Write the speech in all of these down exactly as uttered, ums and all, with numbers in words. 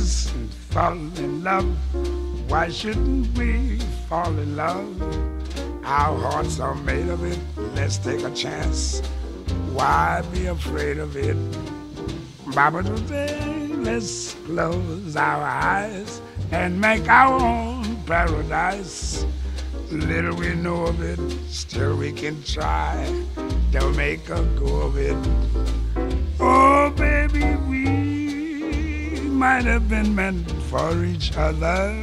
let's fall in love. Why shouldn't we fall in love? Our hearts are made of it. Let's take a chance. Why be afraid of it? Baba today, let's close our eyes and make our own paradise. Little we know of it, still we can try to make a go of it. Oh, baby, we might have been meant for each other,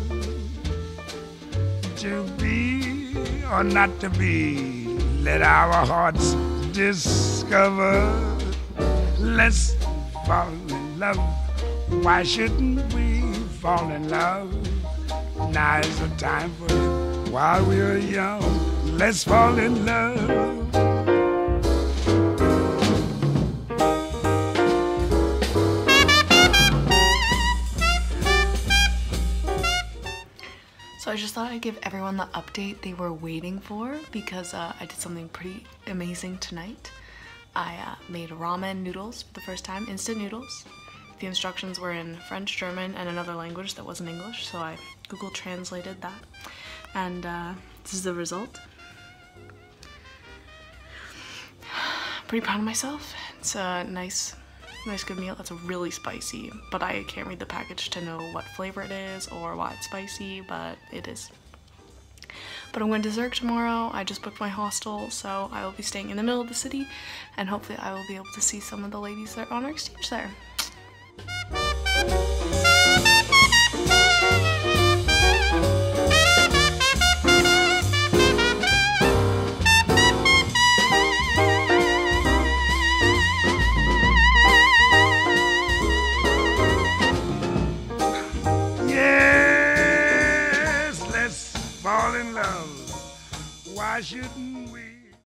to be or not to be. Let our hearts discover. Let's fall in love. Why shouldn't we fall in love? Now is the time for it. While we're young, let's fall in love. So I just thought I'd give everyone the update they were waiting for, because uh, I did something pretty amazing tonight. I uh, made ramen noodles for the first time, instant noodles. The instructions were in French, German, and another language that wasn't English, so I Google translated that. And uh, this is the result. Pretty proud of myself. It's a nice, nice good meal. It's really spicy, but I can't read the package to know what flavor it is or why it's spicy, but it is. But I'm going to Zurich tomorrow. I just booked my hostel, so I will be staying in the middle of the city, and hopefully I will be able to see some of the ladies that are on our exchange there. Yes, let's fall in love. Why shouldn't